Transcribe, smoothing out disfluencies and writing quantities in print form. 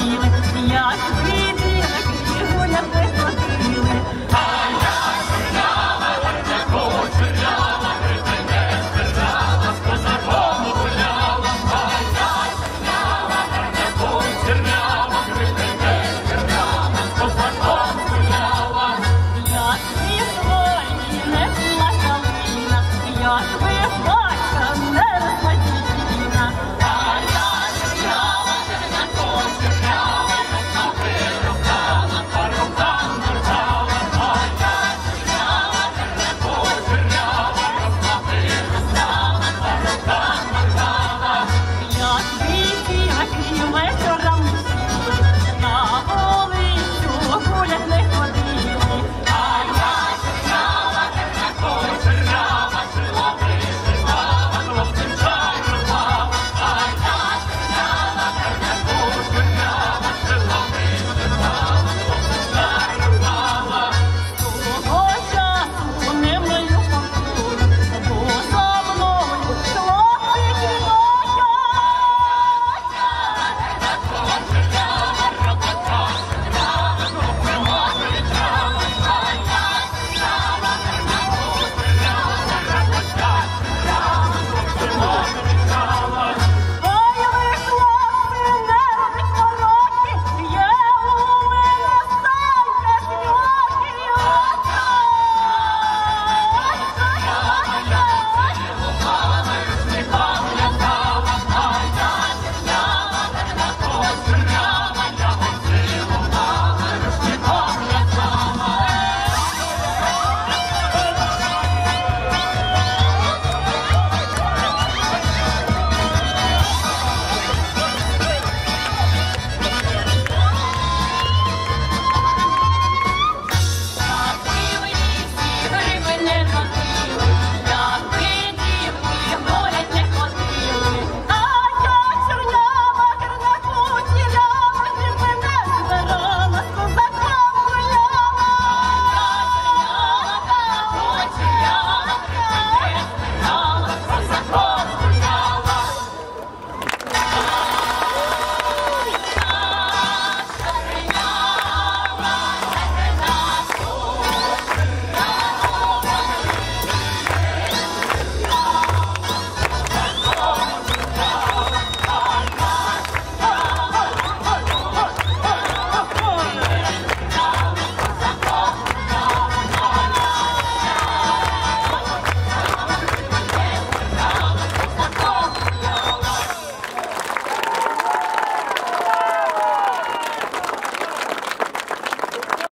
зустріли, як виділи, кривуля виходили. А я чорнява, гарняко, чорнява, мене збирала, з козаком гуляла. А я чорнява, гарняко, чорнява, мене збирала, з козаком гуляла. Як ви свої не плакалина, як ви батька не розладіна. А я чорнява, гарняко, чорнява, рукави рукала, по рукам моргала. А я чорнява, гарняко, чорнява, рукави рукала, по рукам моргала. Як ви ті, вечором